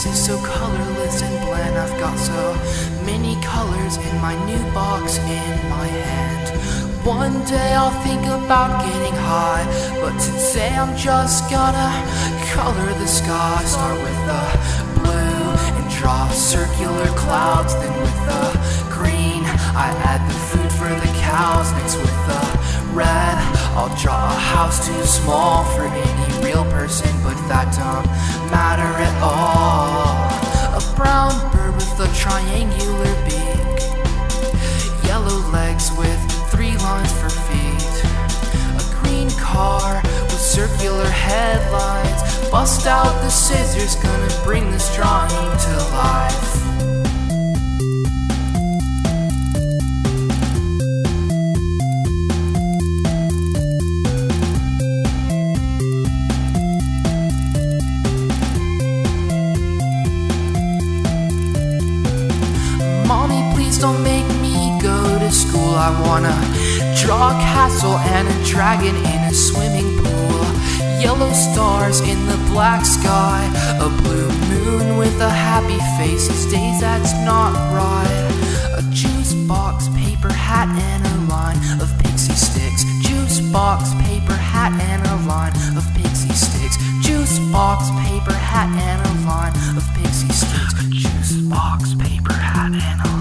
is so colorless and bland. I've got so many colors in my new box in my hand. One day I'll think about getting high, but today I'm just gonna color the sky. Start with the blue and draw circular clouds, then with the green I add the food for the cows. Next with the red I'll draw a house too small for any real person, but that don't matter at all. A brown bird with a triangular beak, yellow legs with 3 lines for feet, a green car with circular headlights. Bust out the scissors, gonna bring this drawing to life. Mommy, please don't make me go to school. I wanna draw a castle and a dragon in a swimming pool, yellow stars in the black sky, a blue moon with a happy face. These days that's not right. A juice box, paper hat, and a line of pixie sticks. Juice box, paper hat, and a line of pixie sticks. Juice box, paper hat, and a line of pixie sticks. Juice box, paper hat, and a line